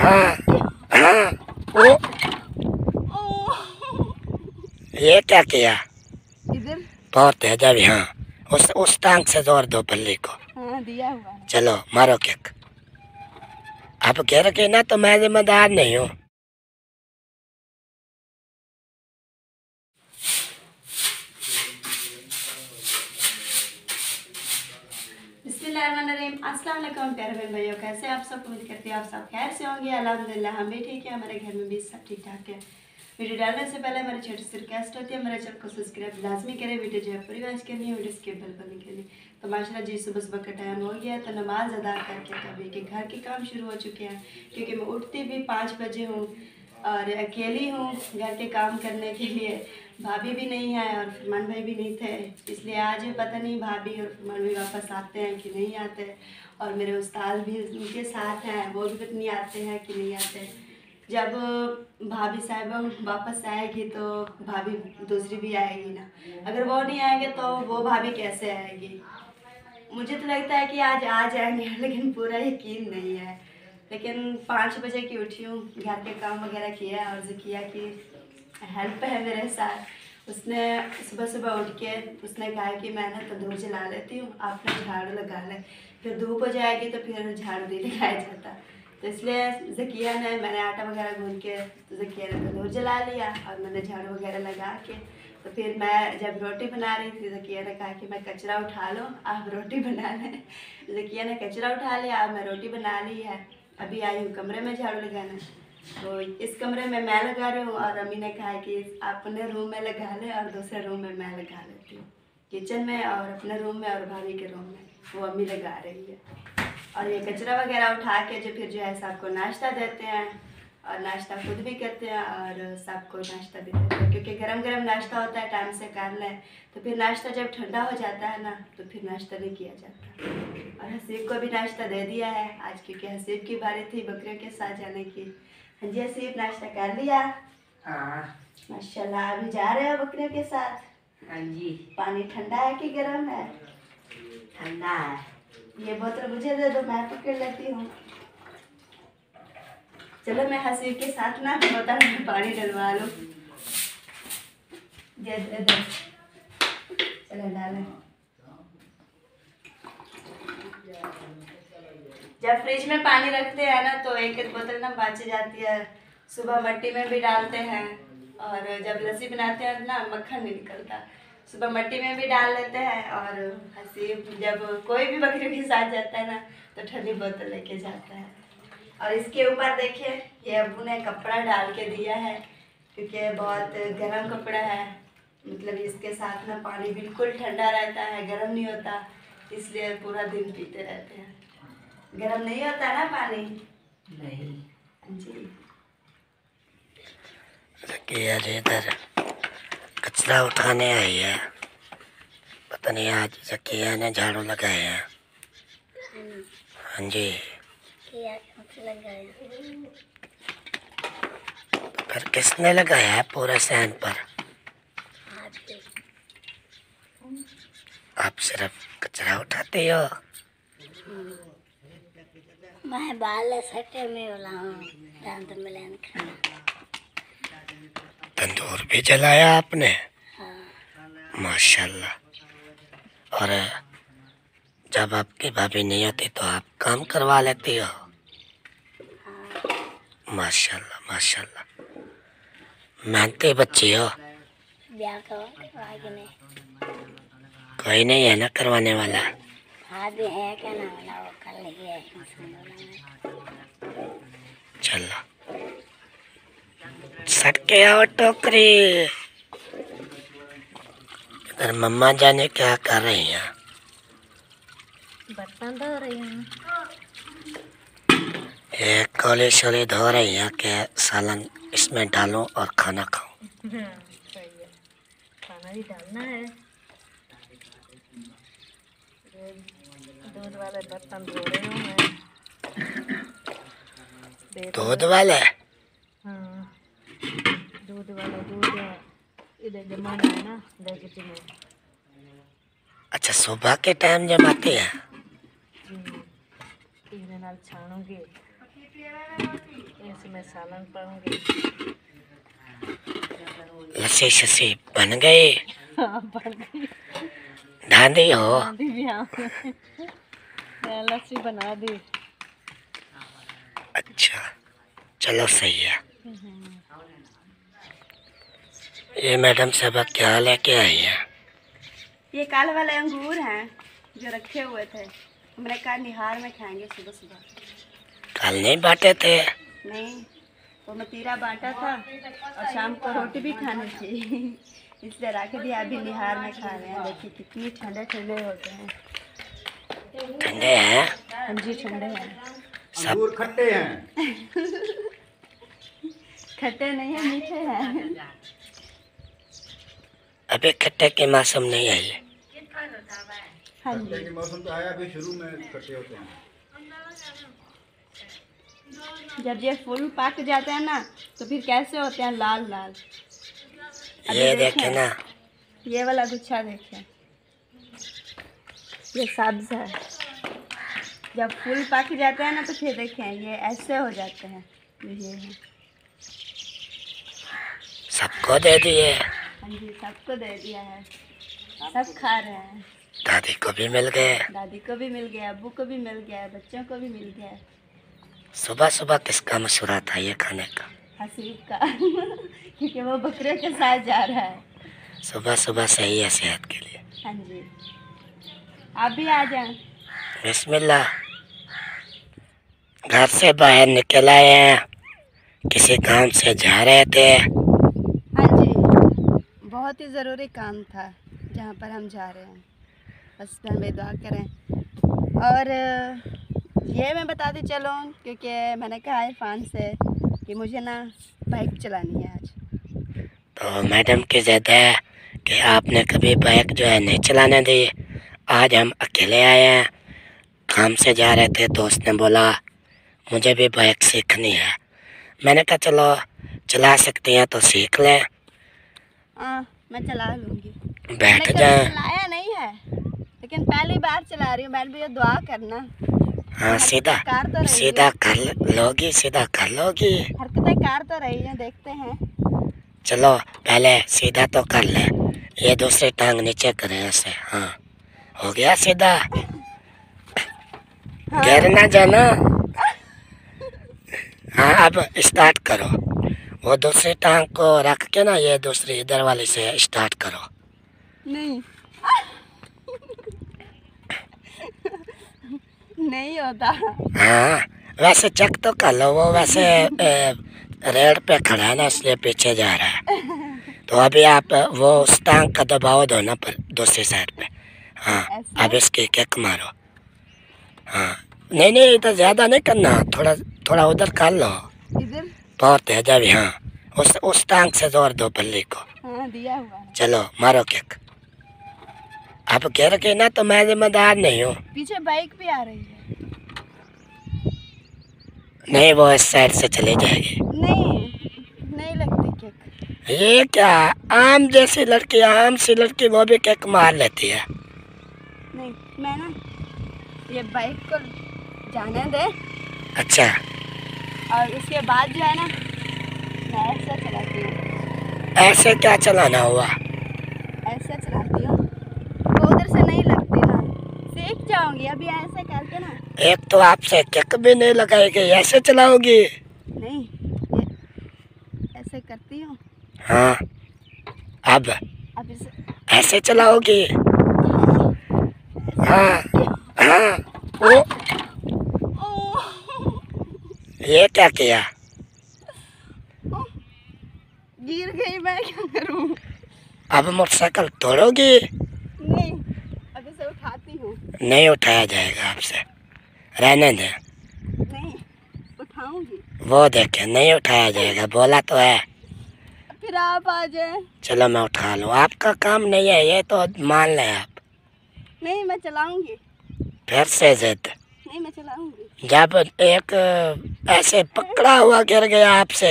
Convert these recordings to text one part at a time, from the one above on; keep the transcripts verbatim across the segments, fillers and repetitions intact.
हाँ हाँ वो ये क्या किया? इधर बहुत है जब यहाँ उस उस टांग से जोड़ दो बल्ली को। हाँ दिया हुआ है। चलो मारो किक। आप कह रखे ना तो मैं जिम्मेदार नहीं हूँ। बिस्मिल्लाहिर्रहमानिर्रहीम। अस्सलाम वालेकुम प्यारे बहन भाइयों, कैसे आप सब? उम्मीद करती हैं आप सब खैर से होंगे। अल्हम्दुलिल्लाह हम भी ठीक है, हमारे घर में भी सब ठीक ठाक है। वीडियो डालने से पहले हमारे छोटी सी रिक्वेस्ट होती है, मेरे चैनल को सब्सक्राइब लाजमी करें। वीडियो जो है पूरी वॉच करनी है, वीडियो स्किप बिल्कुल नहीं करनी। तो माशाल्लाह जी सुबह सुबह का टाइम हो गया, तो नमाज अदा करके कभी के घर के काम शुरू हो चुके हैं, क्योंकि मैं उठती भी पाँच बजे हूँ और अकेली हूँ घर के काम करने के लिए। भाभी भी नहीं है और फरमान भाई भी नहीं थे, इसलिए आज पता नहीं भाभी और फरमान भाई वापस आते हैं कि नहीं आते। और मेरे उस्ताद भी उनके साथ हैं, वो भी पता नहीं आते हैं कि नहीं आते। जब भाभी साहब वापस आएगी तो भाभी दूसरी भी आएगी ना, अगर वो नहीं आएंगे तो वो भाभी कैसे आएगी? मुझे तो लगता है कि आज आ जाएंगे, लेकिन पूरा यकीन नहीं है। लेकिन पाँच बजे की उठी हूँ, घर के काम वगैरह किया और ज़किया की हेल्प है मेरे साथ। उसने सुबह सुबह उठ के उसने कहा कि मैं ना तंदूर जला लेती हूँ, आप ना झाड़ू लगा लें, फिर धूप हो जाएगी तो फिर झाड़ू नहीं लगाया जाता। तो इसलिए ज़किया ने, मैंने आटा वगैरह गूंद के तो ज़किया ने तंदूर जला लिया और मैंने झाड़ू वगैरह लगा के, तो फिर मैं जब रोटी बना रही थी ज़किया ने कहा कि मैं कचरा उठा लो, आप रोटी बना लें। ज़किया ने कचरा उठा लिया, अब मैं रोटी बना ली है। अभी आई हूँ कमरे में झाड़ू लगाने, तो इस कमरे में मैं लगा रही हूँ और अम्मी ने कहा कि आप अपने रूम में लगा लें और दूसरे रूम में मैं लगा लेती हूँ। किचन में और अपने रूम में और भाभी के रूम में वो अम्मी लगा रही है। और ये कचरा वगैरह उठा के जो फिर जो है सबको नाश्ता देते हैं और नाश्ता खुद भी करते हैं और सबको नाश्ता भी देते हैं, क्योंकि गरम गरम नाश्ता होता है, टाइम से कर लें तो फिर नाश्ता जब ठंडा हो जाता है ना तो फिर नाश्ता नहीं किया जाता। और हसीब को भी नाश्ता दे दिया है आज, क्योंकि हसीब की बारी थी बकरियों के साथ जाने की। हाँ जी हसीब, नाश्ता कर लिया? हाँ माशाल्लाह। अभी जा रहे हो बकरियों के साथ? हाँ जी। पानी ठंडा है कि गर्म है? ठंडा है। ये बोतल मुझे दे दो, मैं पकड़ लेती हूँ। चलो मैं हसीब के साथ ना बोतल में पानी डलवा लूँ। दे दे दे, चलो डालें। जब फ्रिज में पानी रखते हैं ना तो एक एक बोतल ना बच जाती है। सुबह मट्टी में भी डालते हैं और जब लस्सी बनाते हैं ना मक्खन नहीं निकलता, सुबह मट्टी में भी डाल लेते हैं। और हसीब जब कोई भी बकरी के साथ जाता है ना तो ठंडी बोतल लेके जाता है। और इसके ऊपर देखिए ये अब्बू ने कपड़ा डाल के दिया है, क्योंकि बहुत गर्म कपड़ा है, मतलब इसके साथ ना पानी बिल्कुल ठंडा रहता है, गर्म नहीं होता, इसलिए पूरा दिन पीते रहते हैं। गर्म नहीं होता ना पानी? नहीं जी। ज़किया जी इधर कचरा उठाने आई है, पता नहीं आज ज़किया ने झाड़ू लगाए हैं। हाँ जी। फिर किसने लगाया है पूरे सहन पर? आप सिर्फ कचरा उठाते हो? मैं बाल सटे में बुलाऊं दांत मिलन खाना। तंदूर भी जलाया आपने? हाँ। माशाल्लाह। और जब आपकी भाभी नहीं आती तो आप काम करवा लेती हो? हाँ। माशाल्लाह माशाल्लाह, मेहनती बच्ची हो। ब्याह करवा के नहीं? कोई नहीं है ना करवाने वाला? भाभी है क्या ना वाला, वो कल ही है। चलो सट के आओ टोकरी। इधर मम्मा जाने क्या कर रही हैं? बर्तन धो रही हूँ। ये कोली शोली धो रही हैं कि सालन इसमें डालूं और खाना खाऊं? सही है, खाना भी डालना है। दूध वाले बर्तन धो रही हूँ मैं। दूध वाले? हाँ, दूध वाला दूध इधर जमाना है ना डेगची में। अच्छा सुबह के टाइम जमाती है? इधर नाल छानूंगी इसमें सालन पड़ूंगी। लस्सी शस्सी बन गई, हाँ बन गई। धांधी हो। दादी भी हाँ मैं लस्सी बना दी। अच्छा चलो सही है। ये मैडम साहब क्या लेके आई है? ये काले वाले अंगूर हैं जो रखे हुए थे, हमने कहा निहार में खाएंगे सुबह सुबह। कल नहीं बांटे थे? नहीं, वो मतीरा बांटा था और शाम को रोटी भी खानी थी इसलिए रख दिया। अभी निहार में खा रहे हैं। देखिए कितनी ठंडे ठंडे होते हैं। ठंडे हैं? हाँ जी ठंडे हैं। अंगूर खट्टे हैं। खट्टे नहीं है, मीठे हैं। अभी खट्टे के मौसम नहीं आई। हाँ खट्टे जी के मौसम तो आया, अभी शुरू में खट्टे होते हैं। जब ये फूल पक जाते हैं ना तो फिर कैसे होते हैं? लाल लाल। अभी ये देखें, देखे ना, ये वाला गुच्छा देखें, ये सब्ज है। जब फूल पक जाते हैं ना तो फिर देखें ये ऐसे हो जाते हैं। ये है। सबको दे दिए। हाँ जी सबको दे दिया है, सब खा रहे हैं। दादी को भी मिल गए। दादी को भी मिल गया, अब्बू को भी मिल गया, बच्चों को भी मिल गया। सुबह सुबह किसका मशवरा था ये खाने का? हसीब का क्योंकि वो बकरे के साथ जा रहा है। सुबह सुबह सही है सेहत के लिए। हाँ जी आप भी आ जाएं। बिस्मिल्लाह। घर से बाहर निकल आए हैं, किसी काम से जा रहे थे। हाँ जी बहुत ही ज़रूरी काम था जहाँ पर हम जा रहे हैं। बस हमें दुआ करें। और ये मैं बताती चलूँ क्योंकि मैंने कहा है फ़ान से कि मुझे ना बाइक चलानी है आज। तो मैडम की जिद है कि आपने कभी बाइक जो है नहीं चलाने दी। आज हम अकेले आए हैं, काम से जा रहे थे। दोस्त ने बोला मुझे भी बाइक सीखनी है। मैंने कहा चलो चला सकती हैं तो सीख लें। हाँ मैं चला लूँगी। बैठ मैंने जाएं। कभी चलाया नहीं है लेकिन पहली बार चला रही हूँ। मैंने भी ये दुआ करना। हाँ सीधा कार तो रही सीधा कर लोगी, सीधा कर लोगी। हरकतें कार तो रही हैं, देखते हैं। चलो पहले सीधा तो कर ले, ये दूसरी टांग नीचे करें ऐसे। हाँ हो गया सीधा। गिर ना जाना। हाँ अब स्टार्ट करो। वो दूसरी टांग को रख के ना ये दूसरी इधर वाली से स्टार्ट करो। नहीं नहीं होता। हाँ वैसे चेक तो कर लो। वो वैसे ए, रेड पे खड़ा है ना इसलिए पीछे जा रहा है। तो अभी आप वो उस टांग का दबाव दो ना पर दूसरी साइड पे। हाँ अब इसकी किक मारो। हाँ नहीं नहीं इधर ज़्यादा नहीं करना, थोड़ा थोड़ा उधर कर लो। इधर बहुत तेज अभी। हाँ उस उस टांग से जोर दो बल्ली को। हाँ दिया हुआ है। चलो मारो किक। आप गिर के ना तो मैं जिम्मेदार नहीं हूँ। पीछे बाइक भी आ रही है। नहीं वो इस साइड से चली जाएगी। नहीं नहीं लगती किक। ये क्या आम जैसी लड़की, आम सी लड़की वो भी किक मार लेती है। नहीं मैं ना ये बाइक को जाने दे अच्छा और उसके बाद जो है ना मैं ऐसे चलाती हूँ। ऐसे क्या चलाना हुआ? ऐसे चलाती हूँ वो उधर से नहीं लगती ना, सीख जाऊंगी। अभी ऐसे करके ना। एक तो आपसे किक भी नहीं लगाएगी, ऐसे चलाओगी? नहीं ये ऐसे करती हूँ। हाँ अब अब इसे ऐसे चलाओगी? हाँ हाँ वो ये क्या किया? गिर गई, मैं क्या करूँ? अब मोटरसाइकिल तोड़ोगी? नहीं अब इसे उठाती हूँ। नहीं उठाया जाएगा आपसे, रहने दें। नहीं उठाऊंगी। वो देखे नहीं उठाया जाएगा, बोला तो है। फिर आप आ जाए। चलो मैं उठा लूँ, आपका काम नहीं है ये तो मान लें आप। नहीं मैं चलाऊंगी। फिर से जिद। नहीं मैं चलाऊंगी। जब एक ऐसे पकड़ा हुआ गिर गया आपसे,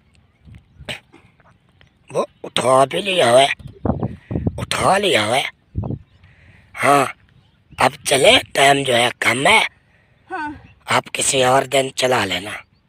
वो उठा भी लिया है, उठा लिया है। हाँ अब चले, टाइम जो है कम है। हाँ आप किसी और दिन चला लेना।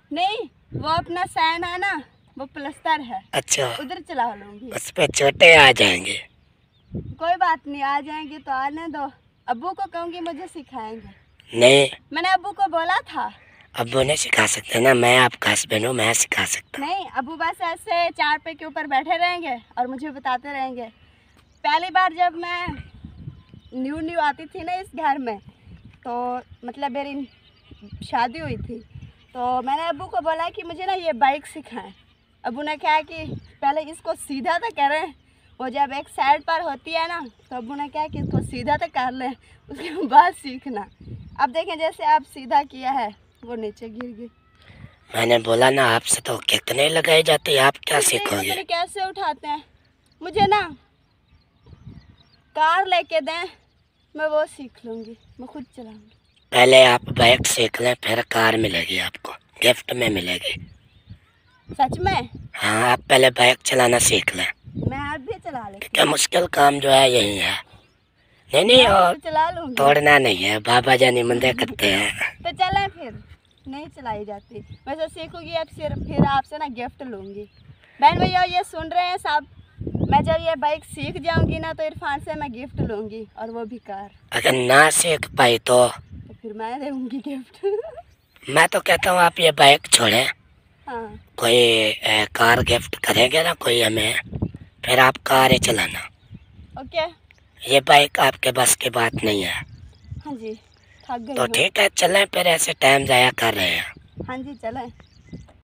नहीं, वो अपना सैन है ना, वो प्लस्तर है, अच्छा, उधर चला लूंगी। उस पे छोटे आ जाएंगे। कोई बात नहीं, आ जाएंगे तो आने दो। अब्बू को कहूँगी मुझे सिखाएंगे। नहीं, मैंने अब्बू को बोला था। अब्बू नहीं सिखा सकते ना, मैं आपका हस्बैंड हूँ, मैं सिखा सकता। नहीं, अब्बू बस ऐसे चार पे के ऊपर बैठे रहेंगे और मुझे बताते रहेंगे। पहली बार जब मैं न्यू न्यू आती थी ना इस घर में, तो मतलब मेरी शादी हुई थी, तो मैंने अब्बू को बोला कि मुझे ना ये बाइक सिखाएं। अब्बू ने कहा कि पहले इसको सीधा तो करें, वो जब एक साइड पर होती है ना, तो अब्बू ने कहा कि इसको सीधा तो कर लें, उसके बाद सीखना। अब देखें, जैसे आप सीधा किया है वो नीचे गिर गई। मैंने बोला ना आपसे तो कितने लगाए जाते हैं, आप क्या सीखोगे? फिर कैसे उठाते हैं? मुझे ना कार लेके दें, मैं वो सीख लूँगी, मैं खुद चलाऊँगी। पहले आप बाइक सीख लें, फिर कार मिलेगी आपको, गिफ्ट में मिलेगी। सच में? हाँ, आप पहले बाइक चलाना सीख लें, मैं आप भी चला लेती क्योंकि मुश्किल काम जो है यही है। नहीं नहीं, हूँ, और चला लूँगी। तोड़ना नहीं है, बाबा जानी मंदे करते हैं। तो चलें फिर। नहीं चलाई जाती, वैसे सीखूंगी अब, फिर फिर आपसे ना गिफ्ट लूँगी। बहन भैया ये सुन रहे हैं सब, मैं जब ये बाइक सीख जाऊंगी ना तो इरफान से मैं गिफ्ट लूँगी, और वो भी कार। अगर ना सीख पाई तो तो फिर मैं दूँगी गिफ्ट। मैं तो कहता हूँ आप ये बाइक छोड़ें, हाँ, कोई ए, कार गिफ्ट करेंगे ना कोई हमें, फिर आप कार ही चलाना। ओके। ये बाइक आपके बस की बात नहीं है। हाँ जी, थक गई तो हूँ। ठीक है, चलें फिर, ऐसे टाइम ज़ाया कर रहे हैं। हाँ जी, चलें।